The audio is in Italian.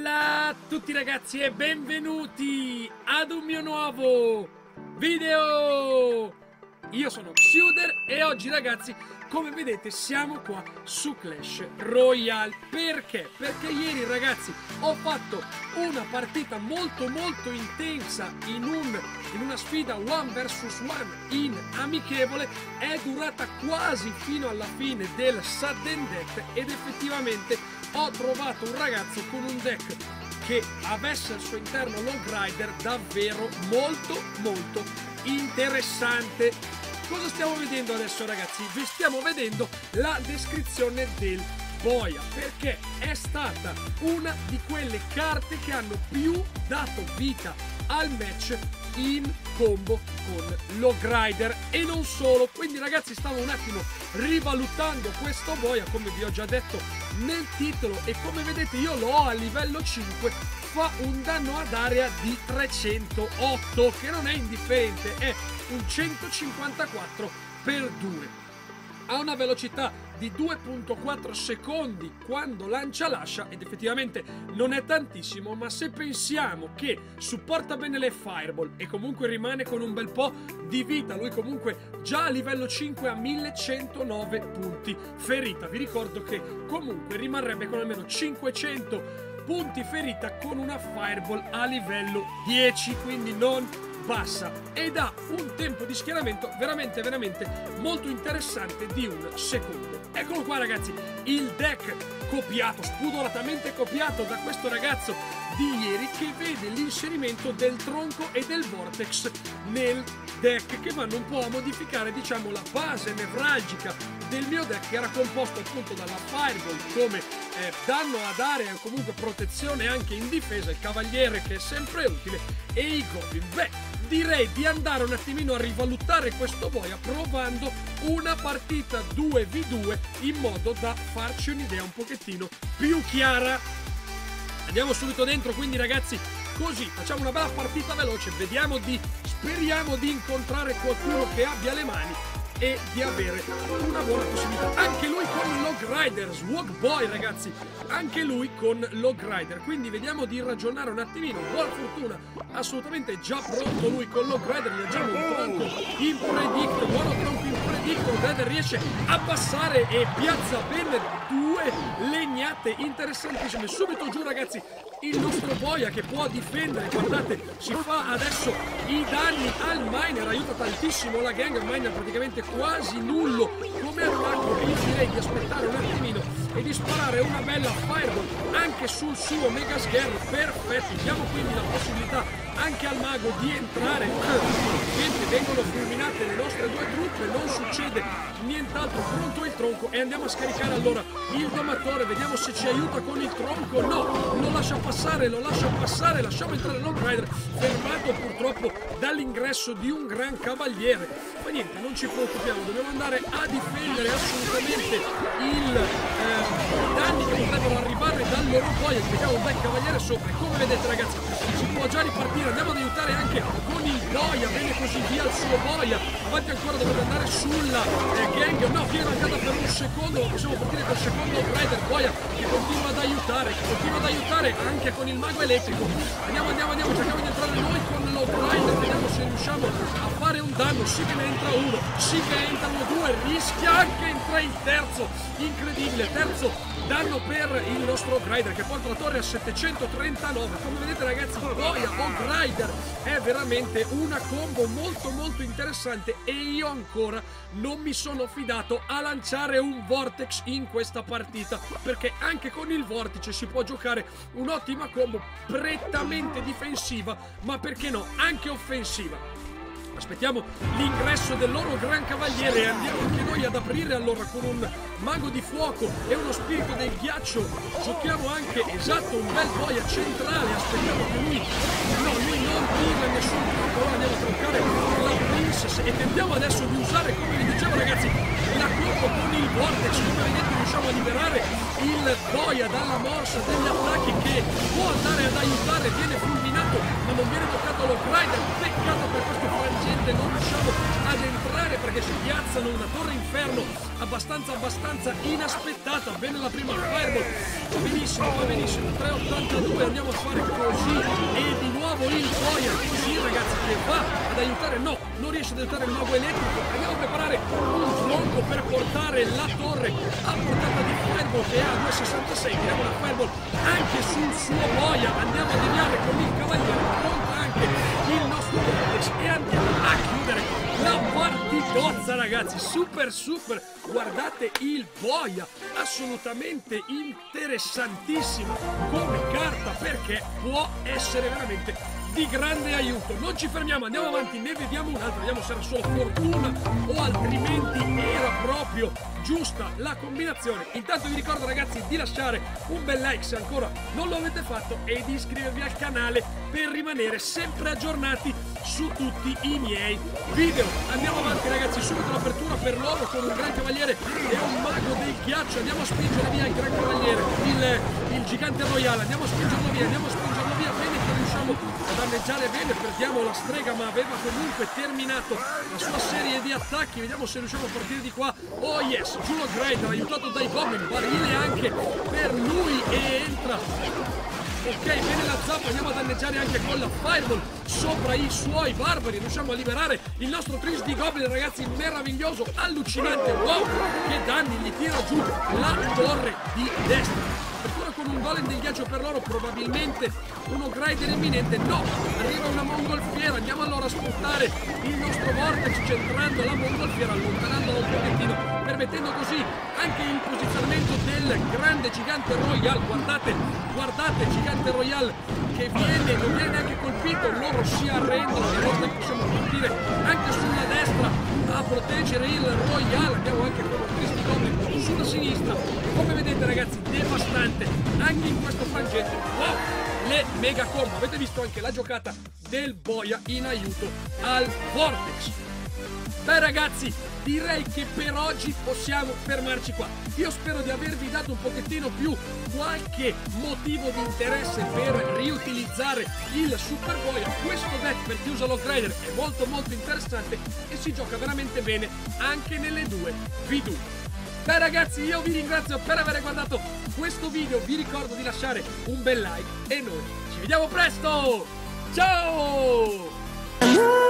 Bella a tutti ragazzi e benvenuti ad un mio nuovo video! Io sono Xuder e oggi ragazzi, come vedete, siamo qua su Clash Royale. Perché? Perché ieri ragazzi ho fatto una partita molto intensa in una sfida 1 vs 1 in amichevole. È durata quasi fino alla fine del sudden death ed effettivamente ho trovato un ragazzo con un deck che avesse al suo interno Log Rider davvero molto interessante. Cosa stiamo vedendo adesso ragazzi? Vi stiamo vedendo la descrizione del boia, perché è stata una di quelle carte che hanno più dato vita al match in combo con Log Rider e non solo. Quindi ragazzi stavo un attimo rivalutando questo boia, come vi ho già detto nel titolo, e come vedete io lo ho a livello 5, fa un danno ad area di 308 che non è indifferente, è un 154 per 2, ha una velocità di 2.4 secondi quando lancia l'ascia ed effettivamente non è tantissimo, ma se pensiamo che supporta bene le fireball e comunque rimane con un bel po' di vita, lui comunque già a livello 5 ha 1109 punti ferita. Vi ricordo che comunque rimarrebbe con almeno 500 punti ferita con una fireball a livello 10, quindi non bassa, ed ha un tempo di schieramento veramente molto interessante di un secondo. Eccolo qua ragazzi, il deck copiato, spudoratamente copiato da questo ragazzo di ieri, che vede l'inserimento del tronco e del vortex nel deck, che vanno un po' a modificare, diciamo, la base nevralgica del mio deck, che era composto appunto dalla fireball come danno ad area o comunque protezione anche in difesa, il cavaliere che è sempre utile e i goblin. Beh, direi di andare un attimino a rivalutare questo boia provando una partita 2v2 in modo da farci un'idea un pochettino più chiara. Andiamo subito dentro quindi ragazzi, così facciamo una bella partita veloce, speriamo di incontrare qualcuno che abbia le mani e di avere una buona possibilità. Anche lui con Log Rider, Swag Boy ragazzi, anche lui con Log Rider, quindi vediamo di ragionare un attimino. Buona fortuna, assolutamente già pronto lui con Log Rider, gli aggiamo un tronco in predict, buono tronco in predict. Log Rider riesce a passare e piazza bene due legnate interessantissime. Subito giù ragazzi il nostro boia che può difendere, guardate, si fa adesso i danni al miner, aiuta tantissimo la gang, il miner praticamente quasi nullo come attacco. Io direi di aspettare un attimino e di sparare una bella fireball anche sul suo mega schermo. Perfetto, diamo quindi la possibilità anche al mago di entrare. Niente, vengono fulminate le nostre due truppe, non succede nient'altro. Pronto il tronco e andiamo a scaricare allora il domatore, vediamo se ci aiuta con il tronco. No, lo lascia passare, lasciamo entrare Log Rider, fermato purtroppo dall'ingresso di un gran cavaliere. Ma niente, non ci preoccupiamo, dobbiamo andare a difendere assolutamente i danni che potrebbero arrivare dal loro boia. Vediamo un bel cavaliere sopra e come vedete ragazzi si può già ripartire. Andiamo ad aiutare anche con il boia, bene così via il suo boia. Avanti ancora, dovrebbe andare sulla gang. No, viene mancata per un secondo, possiamo partire col secondo Rider. Boia che continua ad aiutare anche con il mago elettrico. Andiamo, cerchiamo di entrare noi con Log Rider, vediamo se riusciamo a fare un danno. Sì che ne entra uno, sì che entrano due, rischia anche entra il terzo, incredibile, terzo danno per il nostro Log Rider che porta la torre a 739. Come vedete ragazzi, boia Log Rider è veramente una combo molto interessante e io ancora non mi sono fidato a lanciare un vortex in questa partita, perché anche con il vortice si può giocare un'ottima combo prettamente difensiva, ma perché no anche offensiva. Aspettiamo l'ingresso del loro gran cavaliere e andiamo anche noi ad aprire allora con un mago di fuoco e uno spirito del ghiaccio. Giochiamo anche, esatto, un bel boia centrale. Aspettiamo che lui non tira nessun tronco. Ora andiamo a troncare la princess e tentiamo adesso di usare, come vi dicevo ragazzi, la colpo con il vortex. Come vedete riusciamo a liberare il boia dalla morsa degli attacchi che può andare ad aiutare. Viene fulminato ma non viene toccato Log Rider. Peccato per questo frangente, non riusciamo ad entrare perché si piazzano una torre inferno abbastanza inaspettata. Bene la prima fireball, va benissimo, 382 2 andiamo a fare così e di nuovo il boia così ragazzi che va ad aiutare, no, non riesce ad aiutare il mago elettrico. Andiamo a preparare un tronco per portare la torre a portata di Fireball che ha 2,66, tiriamo la Fireball anche sul suo boia, andiamo a deviare con il cavaliere, pronta anche il nostro Vortex e andiamo a chiudere la partitozza ragazzi, super, guardate il boia, assolutamente interessantissimo come carta perché può essere veramente di grande aiuto. Non ci fermiamo, andiamo avanti, ne vediamo un'altra, vediamo se era solo fortuna o altrimenti era proprio giusta la combinazione. Intanto vi ricordo ragazzi di lasciare un bel like se ancora non lo avete fatto e di iscrivervi al canale per rimanere sempre aggiornati su tutti i miei video. Andiamo avanti ragazzi, subito l'apertura per loro con un gran cavaliere e un mago del ghiaccio. Andiamo a spingere via il gran cavaliere, il gigante royale, andiamo a spingerlo via, bene che riusciamo a danneggiare bene, perdiamo la strega ma aveva comunque terminato la sua serie di attacchi. Vediamo se riusciamo a partire di qua. Oh yes, Julo Great aiutato dai goblin, barile anche per lui e entra. Ok, bene la zappa, andiamo a danneggiare anche con la Fireball sopra i suoi barbari, riusciamo a liberare il nostro tris di goblin ragazzi, meraviglioso, allucinante, wow, che danni, gli tira giù la torre di destra. Apertura con un golem del ghiaccio per loro, probabilmente uno Grider imminente, no, arriva una mongolfiera, andiamo allora a sfruttare il nostro vortex centrando la mongolfiera, allontanandola un pochettino, permettendo così anche il posizionamento del grande gigante royal. Guardate gigante royal che non viene anche colpito, loro si arrendono e allora possiamo partire anche sulla destra a proteggere il royal. Andiamo anche con un Cristi Goblin sulla sinistra, come vedete ragazzi devastante anche in questo frangente. Wow, le mega combo, avete visto anche la giocata del boia in aiuto al vortex. Beh ragazzi, direi che per oggi possiamo fermarci qua. Io spero di avervi dato un pochettino più qualche motivo di interesse per riutilizzare il Super Boia. Questo deck per chi usa lo Grider è molto interessante e si gioca veramente bene anche nelle 2 V2. Beh ragazzi, io vi ringrazio per aver guardato questo video, vi ricordo di lasciare un bel like e noi ci vediamo presto! Ciao!